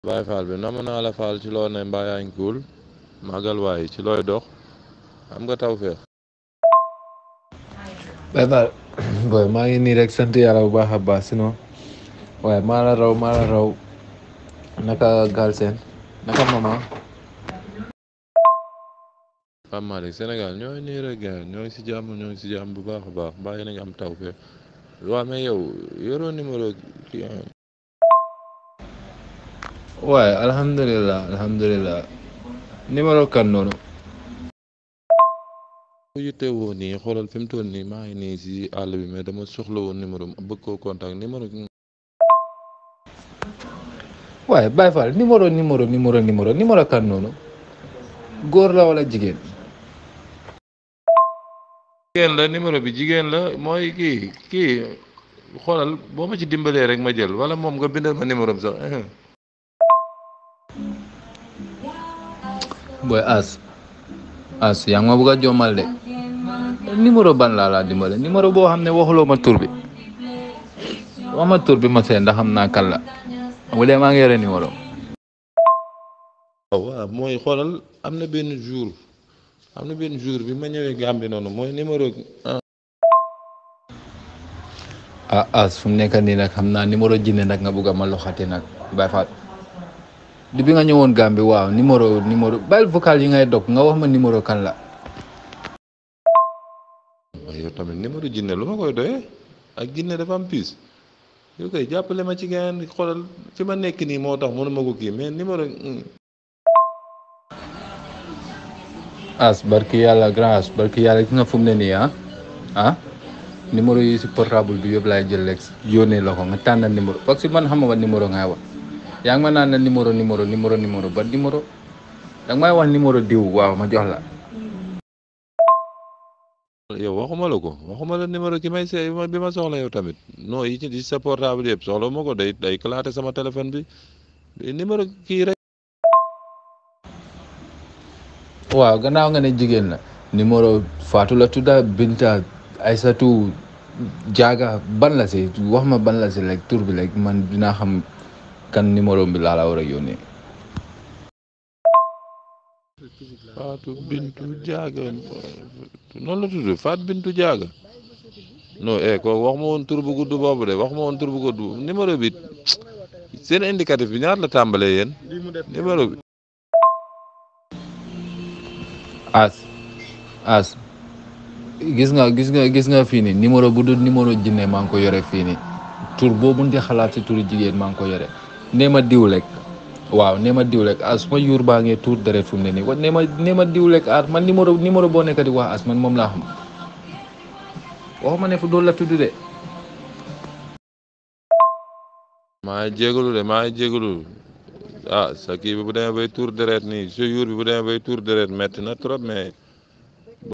Baay Faal bi namm naa la Faal ci loo ne mbaa yaa ngi cool màggal waay ci looy dox am nga tawfeex. Baye Fall booy maa ngi nii rek sant yàlla bu baax a baax sinon waaye maa la raw naka Galsen naka mama. Pape Malick Sénégal ñoo ngi nii rek gars ñoo ngi si jàmm bu baax a baax mbaa nañ am tawfeex waaw mais yow yoroo numéro kii waaye alhamdulilah numéro kan noonu. bu yitte woo nii xoolal fi mu toll nii maa ngi nii si àll bi mais dama soxla woon numéro bëgg koo contact numéro. waaye Baye Fall numéro kan noonu góor la wala jigéen. jigéen la numéro bi jigéen la mooy kii xoolal boo ma ci dimbalee rek ma jël wala moom nga bindal ma numéro bi sax. booy as yaa ngi ma bëgg a jommal de numéro ban laa dimbale numéro boo xam ne waxuloo ma tur bi wax ma tur bi ma seen ndax xam naa kan la bu dee maa ngi yore numéro. waaw mooy xoolal am na benn jour bi ma ñëwee Gambie noonu mooy numéro. as fu mu nekk nii nag xam naa numéro jinne nag nga bëgg a ma loxati nag Baye Fall di bi nga ñëwoon Gambie waaw numéro bàyyil vocal yi ngay dog nga wax ma numéro kan la. yow tamit numéro jinne lu ma koy doyee ak jinne dafa am piis yow koy jàppale ma ci gaan xoolal fi ma nekk nii moo tax mënuma ko kii mais numéro. as barki yàlla ki nga fu mu ne nii numéro yi si portable bi yëpp laay jël rek yónnee la ko nga tànnal numéro parce que man xam nga numéro ngay wax yaa ngi ma naan numéro ba numéro da nga may wax numéro diw waaw ma jox la. yow waxuma la numéro ki may see bi ma soxla yow tamit non yi ci sa portable yëpp soxla ma ko day claté sama téléphone bi numéro kii rek. waaw gannaaw nga ne jigéen la numéro Fatou la tudda Binta Aysatu Jaaga ban la si wax ma ban la si rek tur bi rek man dinaa xam kan numéro bi laa la war a yónnee. Fatou Bintu Jaaga noonu la tudd Fatou Bintu Jaaga non ko wax ma woon tur bu gudd boobu de wax ma woon tur bu gudd numéro bi seen indicatif bi ñaar la tàmbalee yéen numéro bi. as gis nga fii nii numéro bu dul numéro jinne maa ngi ko yore fii nii tur boobu di xalaat si turu jigéen maa ngi ko yore nee ma diw rek waaw nee ma diw rek as ma yuur baa ngee tuur deret fu mu ne nii wa nee ma diw rek as man numéro boo nekk di wax as man moom laa xam waxuma ne fu doolu la tudd de. maa ngi jégalu sa kii bi bu demee bay tuur deret nii sa yuur bi bu demee bay tuur deret metti na trop mais